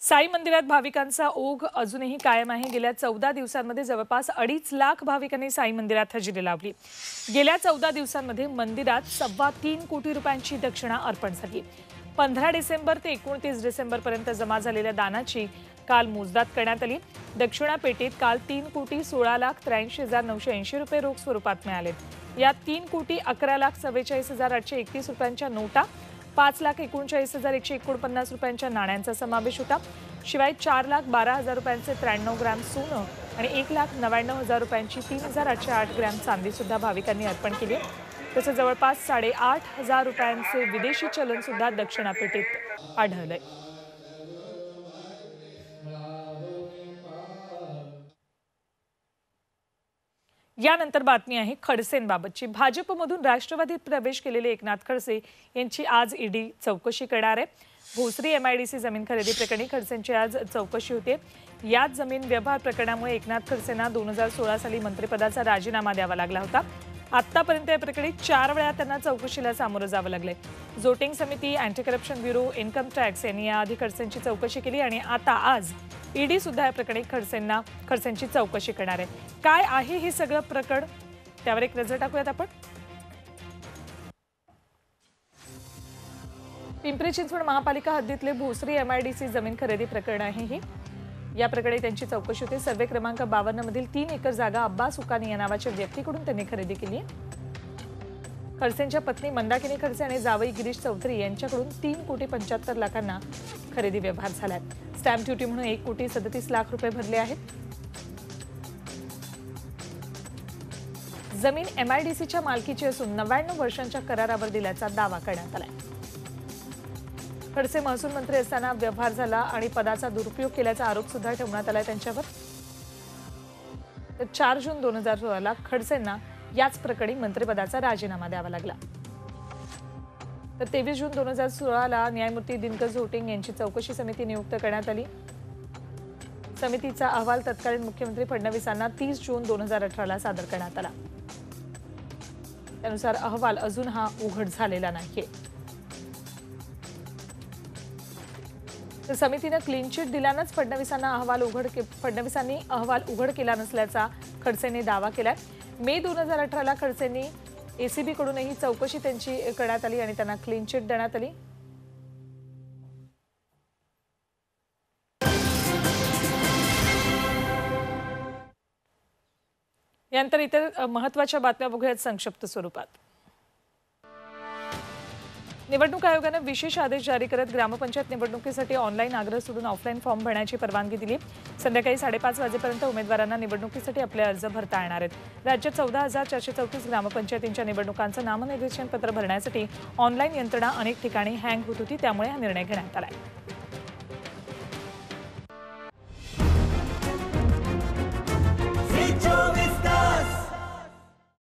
साई मंदिरात भाविकांचा ओघ अजूनही कायम आहे। गेल्या 14 दिवसांमध्ये जवळपास 2.5 लाख भाविकांनी साई मंदिरात हजेरी लावली। गेल्या 14 दिवसांमध्ये मंदिरात 3.25 कोटी रुपयांची दक्षिणा अर्पण झाली। 15 डिसेंबर ते 29 डिसेंबर पर्यंत जमा झालेल्या दानाची काल मोजदाद करण्यात आली। दक्षिणा पेटीत काल 3,83,83,980 रुपये रोख स्वरूपात मिळाले। यात 3,11,44,831 रुपयांच्या नोटा, 5,39,149 रुपयांच्या नाण्यांचा समावेश होता। शिवाय 4,12,000 रुपयांचे 93 ग्रॅम सोनं आणि 1,99,000 रुपयांची 3,808 ग्रॅम चांदी सुद्धा भाविकांनी अर्पण केली। तसेच जवळपास 8,500 रुपयांचे विदेशी चलन सुद्धा दक्षिणा पेटीत आढळले। यानंतर बातमी आहे खडसेंबाबतची। भाजपमधून राष्ट्रवादीत प्रवेश केलेले एकनाथ खडसे यांची आज ईडी चौकशी करणार आहे। भोसरी एमआयडीसी जमीन खरेदी प्रकरणी खडसेंची आज चौकशी होते। याच जमीन व्यवहार प्रकरणामुळे एकनाथ खडसेंना 2016 साली मंत्रिपदाचा राजीनामा द्यावा लागला होता। आतापर्यंत या प्रकरणी 4 वेळा त्यांना चौकशीला सामोरं जावं लागले। जोटिंग समिती, anti corruption bureau, income tax यांनी याआधी खडसेंची चौकशी केली आणि आता आज ईडी सुद्धा या प्रकरणी खडसेंची चौकशी करणार आहे। काय आहे हे सगळं प्रकरण, त्यावर एक नजर टाकूयात आपण। पिंपरी चिंचवड महापालिका हद्दीतले भोसरी एमआयडीसी जमीन खरेदी प्रकरण आहे हे। या प्रकरणी त्यांची चौकशी होते। सर्वे क्रमांक 52 मधील 3 एकर जागा अब्बास उकानी या नावाच्या व्यक्तीकडून त्यांनी खरेदी केली आहे। खडसेंच्या पत्नी मंदाकिनी खडसे आणि जावई गिरीश चौधरी यांच्याकडून 3,75,00,000 लाखांना खरेदी व्यवहार झालाय। स्टॅम्प ड्युटी म्हणून 1,37,00,000 रुपये भरले आहेत। जमीन एमआयडीसीच्या मालकीची असून 99 वर्षांच्या करारावर दिल्याचा दावा करण्यात आलाय। खडसे महसूल मंत्री असताना व्यवहार झाला आणि पदाचा दुरुपयोग केल्याचा आरोप सुद्धा ठेवण्यात आलाय त्यांच्यावर। 4 जून 2016ला खडसेंना याच प्रकरणी मंत्रिपदाचा राजीनामा द्यावा लागला। तर 23 जून 2016ला न्यायमूर्ती दिनकर जोटिंग यांची चौकशी समिती नियुक्त करण्यात आली। समितीचा अहवाल तत्कालीन मुख्यमंत्री फडणवीसांना 30 जून 2018ला सादर करण्यात आला। त्यानुसार अहवाल अजून हा उघड झालेला नाहीये। तर समितीने क्लीन चिट दिल्यानंच फडणवीसांनी अहवाल उघड केला नसल्याचा खडसेंनी दावा केलाय। मे 2018ला खडसेंनी एसीबी कडूनही चौकशी त्यांची करण्यात आली आणि त्यांना क्लीन चिट देण्यात आली। यानंतर इतर महत्त्वाच्या बातम्या बघूयात संक्षिप्त स्वरूपात। निवडणूक आयोगाने विशेष आदेश जारी करत ग्रामपंचायत निवडणुकीसाठी ऑनलाईन आग्रह सोडून ऑफलाईन फॉर्म भरण्याची परवानगी दिली। संध्याकाळी 5:30 वाजेपर्यंत उमेदवारांना निवडणुकीसाठी आपले अर्ज भरता येणार आहेत। राज्यात 14,434 ग्रामपंचायतींच्या निवडणुकांचं नामनिर्देशन पत्र भरण्यासाठी ऑनलाईन यंत्रणा अनेक ठिकाणी हँग होत होती, त्यामुळे हा निर्णय घेण्यात आलाय।